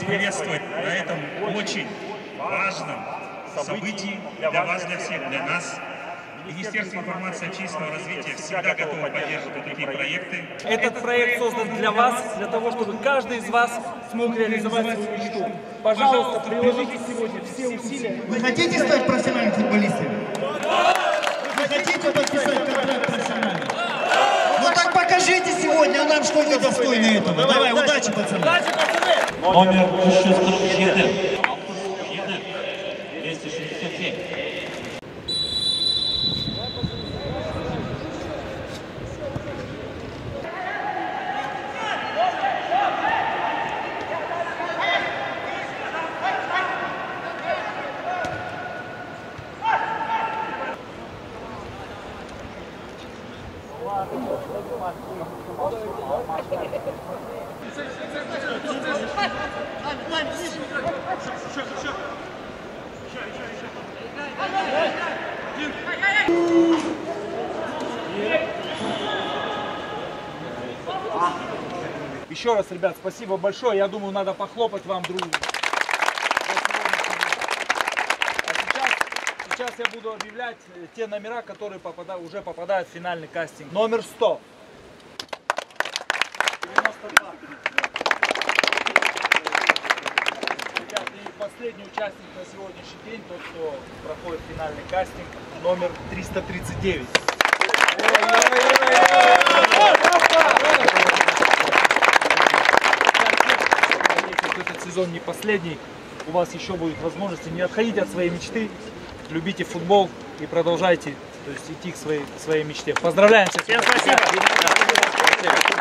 приветствовать на этом очень важном событии для вас, для всех, для нас. Министерство информации и общественного развития всегда готово поддерживать такие проекты. Этот проект создан для вас, для того, чтобы каждый из вас смог реализовать свою мечту. Пожалуйста, приложите сегодня все усилия. Вы хотите стать профессиональным футболистом? Вы хотите подписать контракт профессиональный? Ну так покажите сегодня нам, что вы достойны этого. Давай, удачи, пацаны. Удачи, пацаны! Номер 647. 267. Еще раз, ребят, спасибо большое. Я думаю, надо похлопать вам друг. Сейчас я буду объявлять те номера, которые уже попадают в финальный кастинг. Номер 100. 92. Ребят, и последний участник на сегодняшний день, тот, кто проходит финальный кастинг, номер 339. Этот сезон не последний, у вас еще будет возможность. Не отходите от своей мечты, любите футбол и продолжайте, то есть, идти к своей мечте. Поздравляем всех! Всем спасибо!